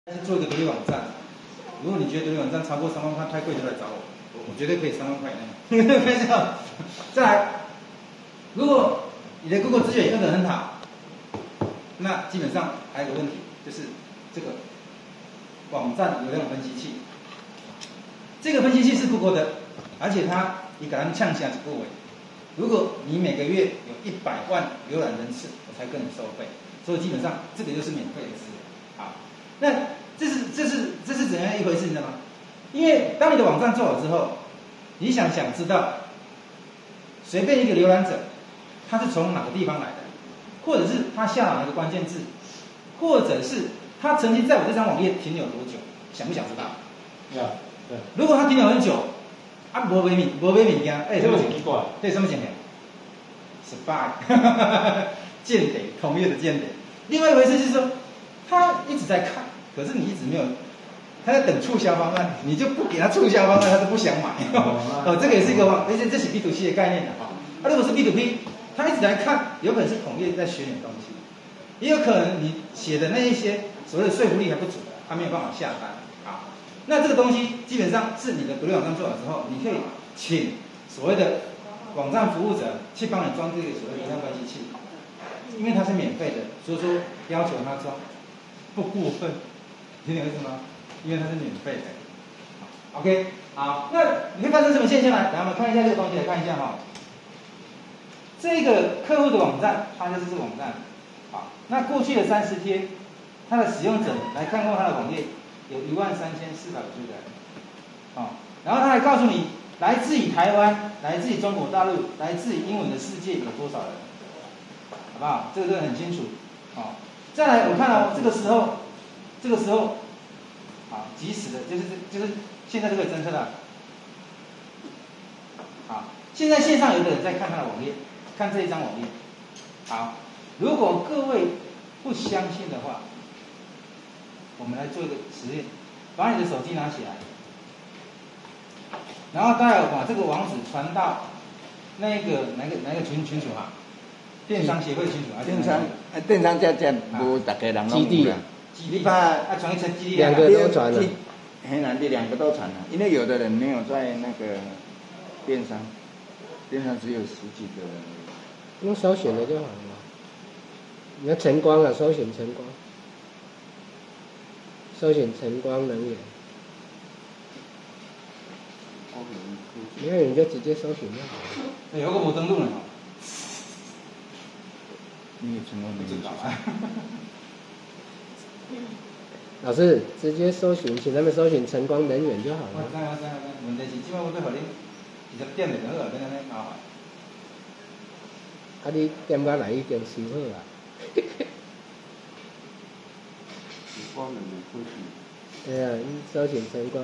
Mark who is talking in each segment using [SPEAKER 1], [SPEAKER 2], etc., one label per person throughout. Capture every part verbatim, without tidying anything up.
[SPEAKER 1] 是做一个独立网站。如果你觉得独立网站超过三万块太贵，就来找我，我我绝对可以三万块以内。开玩笑。再来，如果你的 Google 资源用得很好，那基本上还有个问题，就是这个网站流量分析器。这个分析器是 Google 的，而且它你给他们呛下是不为。如果你每个月有一百万浏览人次，我才跟你收费。所以基本上这个就是免费的资源。好，那这是这是这是怎样一回事，你知道吗？因为当你的网站做好之后，你想想知道，随便一个浏览者，他是从哪个地方来的，或者是他下哪一个关键字，或者是他曾经在我这张网页停留多久，想不想知道？
[SPEAKER 2] 要、yeah, 对。
[SPEAKER 1] 如果他停留很久，啊，无买物，无买物件，哎，
[SPEAKER 2] 这个很奇怪。
[SPEAKER 1] 对，什么情形 ？spy， 间谍，同业的间谍。另外一回事就是说，他一直在看，可是你一直没有，他在等促销方案，你就不给他促销方案，他就不想买。哦，这个也是一个方，而且这是 B to C 的概念的哈。啊，如果是 B to P， 他一直在看，有可能是同业在学你东西，也有可能你写的那一些所谓的说服力还不足，他没有办法下单。好，那这个东西基本上是你的独立网站做好之后，你可以请所谓的网站服务者去帮你装这个所谓的流量分析器。因为它是免费的，所以说要求它装不过分，听懂意思吗？因为它是免费的。OK， 好，那你会发生什么现象呢？来，我们看一下这个东西，来看一下哈。这个客户的网站，它就是这个网站。好，那过去的三十天，它的使用者来看过它的网页有一万三千四百五十个人。好，然后他还告诉你，来自于台湾、来自于中国大陆、来自于英文的世界有多少人。好不好？这个都很清楚。好，再来我看到、哦、这个时候，这个时候，好，即时的，就是就是现在就可以侦测到。好，现在线上有的人在看他的网页，看这一张网页。好，如果各位不相信的话，我们来做一个实验，把你的手机拿起来，然后待会把这个网址传到那个哪个哪个群群组哈。电商协会清楚啊，
[SPEAKER 3] 电商啊，电商这这无大家人拢有啦。
[SPEAKER 1] 基地啊，传一层基地。
[SPEAKER 4] 两个都传了。
[SPEAKER 3] 很难的，两个都传了，因为有的人没有在那个电商，电商只有十几个人。
[SPEAKER 4] 用搜寻的就好了。你要晨光啊，搜寻晨光，搜寻晨光能源。没有你就直接搜寻就好了。
[SPEAKER 1] 哎，有个无登录了。
[SPEAKER 3] 你也成功没知道啊？
[SPEAKER 4] 老师直接搜寻，请他们搜寻晨光能源就好了。
[SPEAKER 1] 我知我知我知，问题是即摆我要互你二十点就好，你安尼麻烦。
[SPEAKER 4] 啊，你点解来已经收好啊？
[SPEAKER 2] 晨光能源科技。
[SPEAKER 4] 对啊，你搜寻晨光。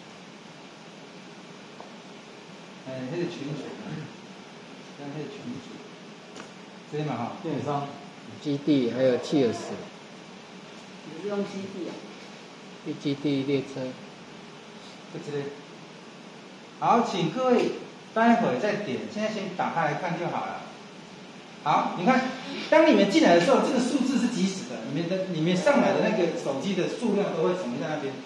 [SPEAKER 1] 哎，那个群主，那个群主。对嘛哈，
[SPEAKER 2] 电商、
[SPEAKER 4] 基地还有契尔斯，
[SPEAKER 5] 你是用基地啊？
[SPEAKER 4] 基地列车，
[SPEAKER 1] 就这类。好，请各位待会再点，现在先打开来看就好了。好，你看，当你们进来的时候，这个数字是即时的，你们的你们上来的那个手机的数量都会统计在那边。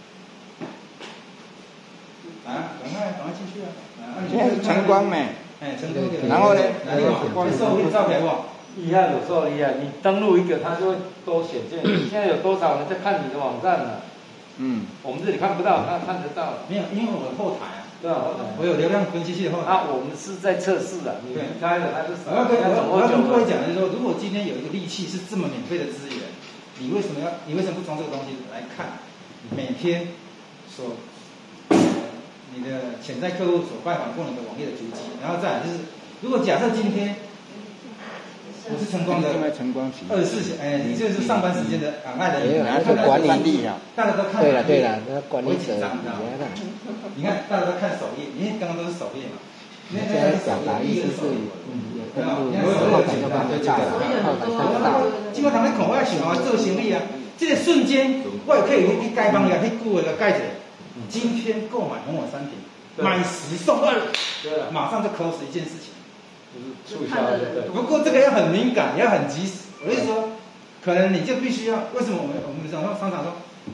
[SPEAKER 1] 啊，赶快赶快进去啊！
[SPEAKER 3] 现在是晨光没？
[SPEAKER 1] 哎，成功的。
[SPEAKER 3] 然后呢？
[SPEAKER 1] 光收会照给我。
[SPEAKER 2] 厉害有时候厉害，你登录一个，它就会都显现。现在有多少人在看你的网站呢？
[SPEAKER 3] 嗯。
[SPEAKER 2] 我们这里看不到，他看得到。
[SPEAKER 1] 没有，因为我的后台啊。
[SPEAKER 2] 对啊，后台。
[SPEAKER 1] 我有流量分析器的后台。
[SPEAKER 2] 啊，我们是在测试的。你离开了，它就
[SPEAKER 1] 我要跟我要跟各位讲的是说，如果今天有一个利器是这么免费的资源，你为什么要？你为什么不装这个东西来看？每天所。你的潜在客户所拜访过你的网页的足迹，然后再来就是，如果假设今天我是晨光的二十四小，哎，你就是上班时间的档案的，
[SPEAKER 3] 拿去管理啊，
[SPEAKER 1] 大家都看。
[SPEAKER 4] 对了对了，那管理者
[SPEAKER 1] 紧张，你知道吗？你看大家都看首页，因为刚刚都是首页嘛。
[SPEAKER 4] 现在表达意思是，嗯，有登录，然后才要把它炸了，后台看得到。
[SPEAKER 1] 基本上咧看我想啊做生意啊，这个瞬间我也可以去丐帮呀，去雇一个盖子。今天购买某某商品，买十送二，
[SPEAKER 2] 对啊，
[SPEAKER 1] 马上就 close 一件事情，
[SPEAKER 2] 就是促销，对。
[SPEAKER 1] 不过这个要很敏感，要很及时。我是说，可能你就必须要，为什么我们我们常说商场说，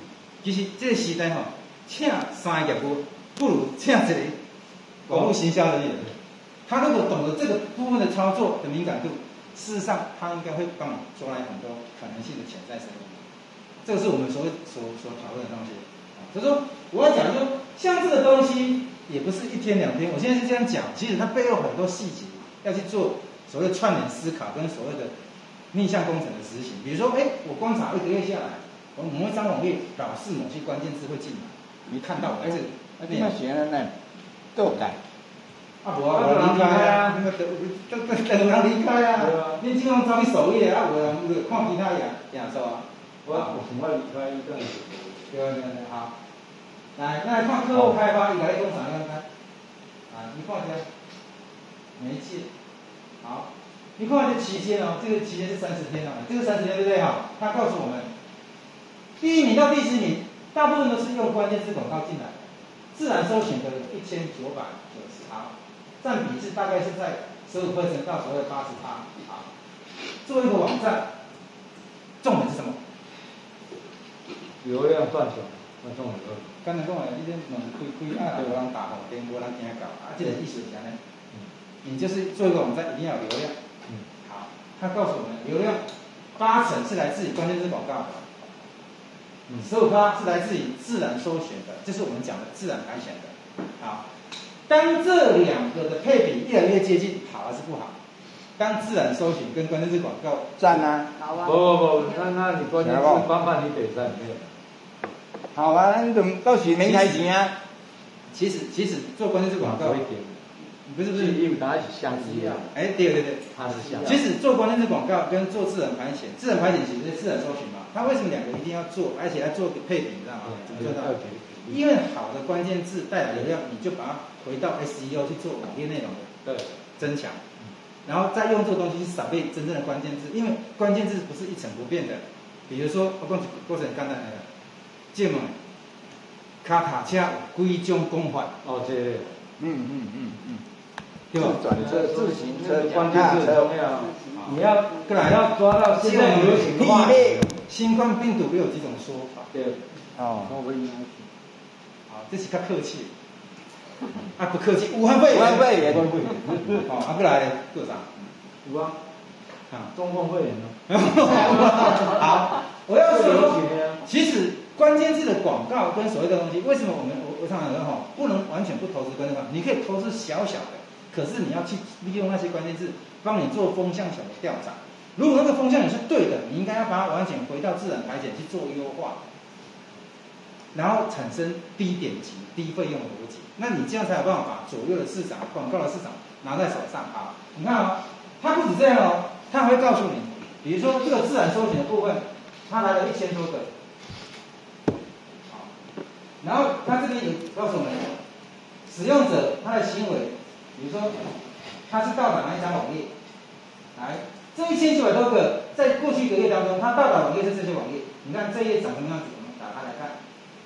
[SPEAKER 1] 其实这个时代吼，请三个业务不如请一个网络行销人员。他如果懂得这个部分的操作的敏感度，事实上他应该会帮你抓来很多可能性的潜在生意。这个是我们所所所讨论的东西。所以说，我要讲说，像这个东西也不是一天两天。我现在是这样讲，其实它背后很多细节要去做所谓的串联思考跟所谓的逆向工程的执行。比如说，哎，我观察一个月下来，我某一张网页老是某些关键字会进来，你看到我这个，
[SPEAKER 3] 那那学的呢，都改。
[SPEAKER 1] 啊，无啊，无人离开啊，那个都都都有人离开啊。你只讲走去首页啊，有人有看其他样样数啊。
[SPEAKER 2] 我我想要离开一段时间。
[SPEAKER 1] 对对对，好。来，那来看客户开发，伊来讲啥样看？啊，你看一下，媒介，好，你看这期间哦，这个期间是三十天哦，这个三十天对不对哈？他告诉我们，第一名到第十名，大部分都是用关键字广告进来的，自然搜寻的有一千九百九十行，占比是大概是在十五 percent 到所谓八十趴。好，作为一个网站，重点是什么？
[SPEAKER 2] 流量赚钱，那重点是。
[SPEAKER 1] 刚才讲的，你这门开开啊，无人打红灯，无人听到，啊，这个意思是啥呢？你就是做一个网站一定要有流量。嗯，好，他告诉我们，流量八成是来自于关键字广告的，十五趴是来自于自然搜寻的，这是我们讲的自然排选的。好，当这两个的配比越来越接近，好还是不好？当自然搜寻跟关键字广告
[SPEAKER 3] 赞啊！
[SPEAKER 5] 好啊。
[SPEAKER 2] 不不不，那那你关键字帮帮你得赞没有？
[SPEAKER 3] 好啊，咱就到时免开钱啊。
[SPEAKER 1] 其实其实做关键字广告，不是不是，
[SPEAKER 2] 因为它是相似的。
[SPEAKER 1] 哎，对对对，
[SPEAKER 2] 它是相似。
[SPEAKER 1] 其实做关键字广告跟做自然排选，自然排选其实是自然搜寻嘛。它为什么两个一定要做，而且要做个配比，你知道吗？怎么做到？因为好的关键字带来流量，你就把它回到 S E O 去做网页内容的增强，然后再用这个东西去扫背真正的关键字，因为关键字不是一成不变的。比如说，我讲一个过程简单的。这么，脚踏车有几种讲法？
[SPEAKER 2] 哦，这个，
[SPEAKER 3] 嗯嗯嗯嗯，
[SPEAKER 1] 对吧？
[SPEAKER 3] 转车、自行车、
[SPEAKER 2] 关键字很重要。你要过来要抓到现在流行的话，
[SPEAKER 1] 新冠病毒有几种说法？
[SPEAKER 2] 对，
[SPEAKER 3] 哦，
[SPEAKER 1] 好，这是较客气。啊，不客气，武汉肺炎。
[SPEAKER 3] 武汉肺炎，
[SPEAKER 1] 好，啊，过来做啥？
[SPEAKER 2] 有啊，啊，中共肺炎呢？
[SPEAKER 1] 好，我要说，其实。关键字的广告跟所谓的东西，为什么我们我我常常说哈，不能完全不投资关键字？你可以投资小小的，可是你要去利用那些关键字，帮你做风向球的调查。如果那个风向球是对的，你应该要把它完全回到自然排检去做优化，然后产生低点击、低费用的逻辑。那你这样才有办法把左右的市场、广告的市场拿在手上啊！你看哦，它不止这样哦，它还会告诉你，比如说这个自然搜寻的部分，它来了一千多个。然后他这边也告诉我们，使用者他的行为，比如说他是到达哪一张网页，来这一千九百多个，在过去一个月当中，他到达网页是这些网页。你看这一页长什么样子？我们打开来看，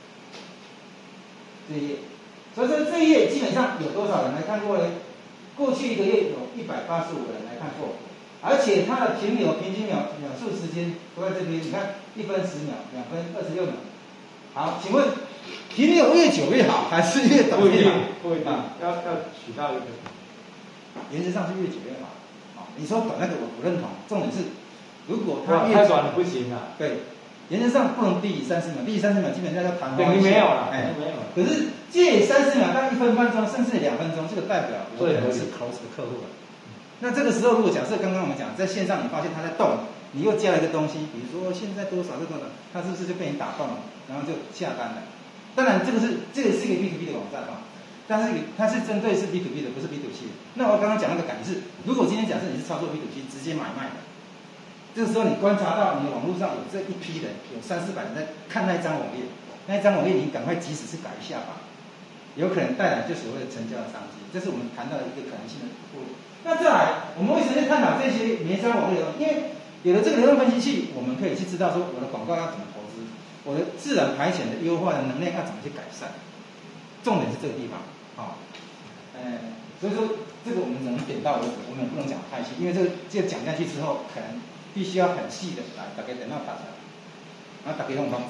[SPEAKER 1] 这一页。所以说这一页基本上有多少人来看过呢？过去一个月有一百八十五个人来看过，而且它的停留平均秒秒数时间都在这边。你看一分十秒，两分二十六秒。好，请问停留越久越好，还是越短越好？
[SPEAKER 2] 不一定，要要取到一个，
[SPEAKER 1] 原则上是越久越好。好，你说短那个我不认同，重点是如果它越
[SPEAKER 2] 太短了不行啊。
[SPEAKER 1] 对，原则上不能低于三十秒，低于三十秒基本上要昙花一现。
[SPEAKER 2] 没有了，
[SPEAKER 1] 哎，
[SPEAKER 2] 没有了。
[SPEAKER 1] 可是介于三十秒到一分半钟，甚至两分钟，这个代表有可能是 close 的客户了。那这个时候，如果假设刚刚我们讲在线上，你发现它在动，你又加了一个东西，比如说现在多少这多少，它是不是就被你打动了，然后就下单了？当然，这个是这个是一个 B to B 的网站啊，但是它是针对是 B to B 的，不是 B to C 的。那我刚刚讲那个感觉是，如果今天假设你是操作 B to C 直接买卖的，这个时候你观察到你的网络上有这一批人，有三四百人在看那一张网页，那一张网页你赶快即使是改一下吧，有可能带来就所谓的成交的商机，这是我们谈到的一个可能性的部分。那再来，我们为什么在探讨这些每一张网页呢？因为有了这个流量分析器，我们可以去知道说我的广告要怎么投资，我的自然排遣的优化的能量要怎么去改善。重点是这个地方，好、哦，呃，所以说这个我们只能点到为止，我们也不能讲太细，因为这个这个讲下去之后，可能必须要很细的来大家等到大家，然后大家用方章。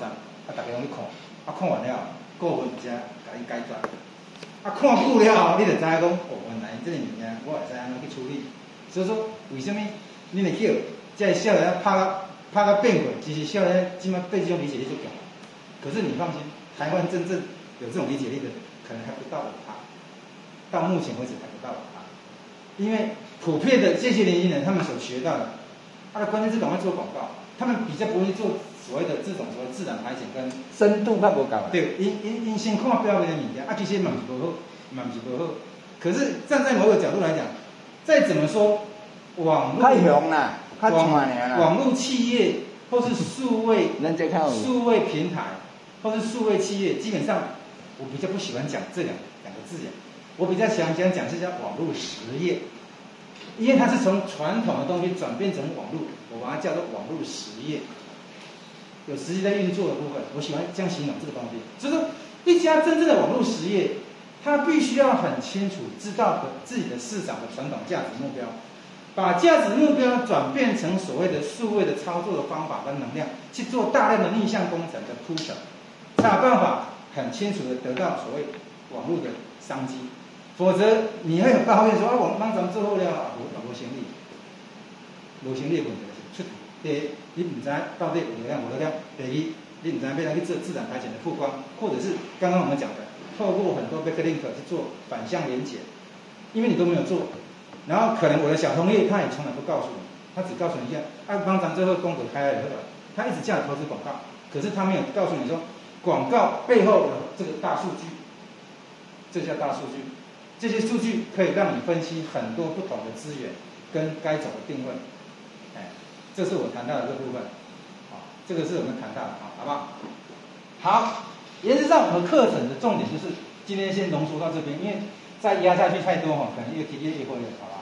[SPEAKER 1] 啊，大家拢去看，啊，看完了，顾问才甲你解决。啊，看久了，你就知影讲，哦，原来这个物件我会知安怎去处理。所以说，为什么恁会叫这少年拍到拍到变鬼？其实少年即马对这种理解力就强。可是你放心，台湾真正有这种理解力的，可能还不到五趴。到目前为止还不到五趴，因为普遍的这些年轻人，他们所学到的，他的关键是赶快做广告，他们比较不会做所谓的这种所谓自然排检跟
[SPEAKER 3] 深度较无够。
[SPEAKER 1] 对，因因因先看表面的物件，啊，其实嘛是不好，嘛是不好。可是站在某个角度来讲，再怎么说，网络
[SPEAKER 3] 太红啦，太传啦。
[SPEAKER 1] 网络企业或是数位数位平台或是数位企业，基本上我比较不喜欢讲这两两个字眼，我比较想想讲是叫网络实业，因为它是从传统的东西转变成网络，我把它叫做网络实业。有实际在运作的部分，我喜欢这样形容这个东西。所以说，一家真正的网络实业，它必须要很清楚知道自己的市场的传统价值目标，把价值目标转变成所谓的数位的操作的方法跟能量，去做大量的逆向工程的铺陈，才有办法很清楚的得到所谓网络的商机。否则你会很抱怨说啊，网帮咱们做好了啊，无无生意，无生意的问题是出题。第一，你唔知到底有流量无流量；第二，你唔知要怎去做自然排检的曝光，或者是刚刚我们讲的，透过很多 backlink 去做反向连结，因为你都没有做，然后可能我的小同业他也从来不告诉你，他只告诉你一下，啊，帮咱最后公格开了以后，他一直叫你投资广告，可是他没有告诉你说，广告背后的这个大数据，这叫大数据，这些数据可以让你分析很多不同的资源跟该走的定位。这是我谈到的这部分，好，这个是我们谈到的，好，好不好？好，原则上我们课程的重点就是今天先浓缩到这边，因为再压下去太多哈，可能越提越越会越好不好？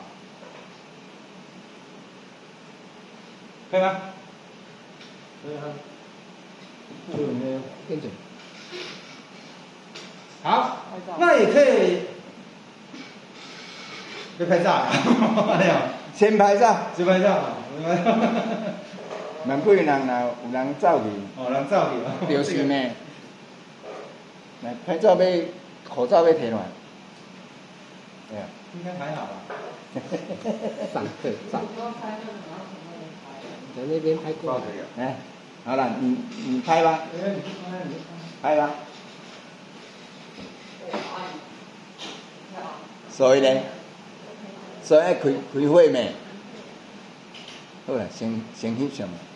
[SPEAKER 1] 可以吗？
[SPEAKER 2] 可以啊。
[SPEAKER 4] 就呢，跟着。
[SPEAKER 1] 好，那也可以，别拍照啊！哎呀，
[SPEAKER 3] 先拍照，
[SPEAKER 1] 先拍照。
[SPEAKER 3] 万几人若有人走去，
[SPEAKER 1] 哦，人走去，
[SPEAKER 3] 就是呢。来拍照要口罩要摕落来，对啊。
[SPEAKER 1] 应该还好吧。
[SPEAKER 4] 上课上。在那边拍过。
[SPEAKER 3] 来，好了，你你拍吧。拍吧。所以呢，所以开开会咩？好啦，先先翕上。